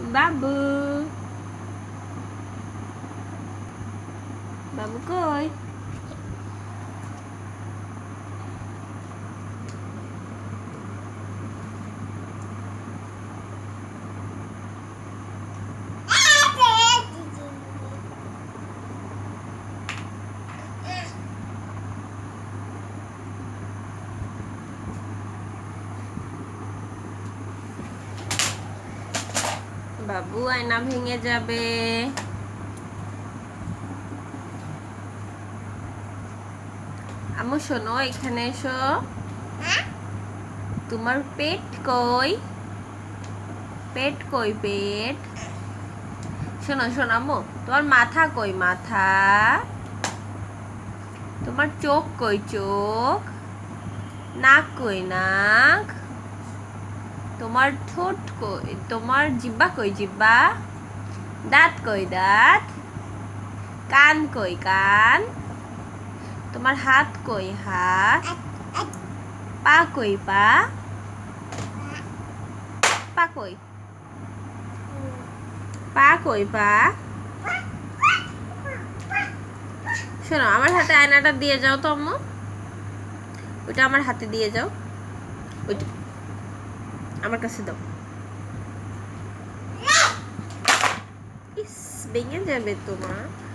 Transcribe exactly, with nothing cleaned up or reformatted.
বাবু বাবু কই? বাবু আয়না ভেঙে যাবে। আম্মু শোনো, এখানে এসো। তোমার পেট কই? পেট কই? পেট শোনো শোনো আম্মু, তোমার মাথা কই? মাথা। তোমার চোখ কই? চোখ। নাক কই? নাক। তোমার ঠোঁট কই? তোমার জিহ্বা কই? জিহ্বা। দাঁত কই? দাঁত। কান কই? কান। তোমার হাত কই? হাত। পা কই? পা। পা কই? পা কই? পা। শোনো, আমার হাতে আয়নাটা দিয়ে যাও তো আম্মু। ওইটা আমার হাতে দিয়ে যাও। ওইটা আমার কাছে দাও। ইস, ভেঙে যাবে তোমার।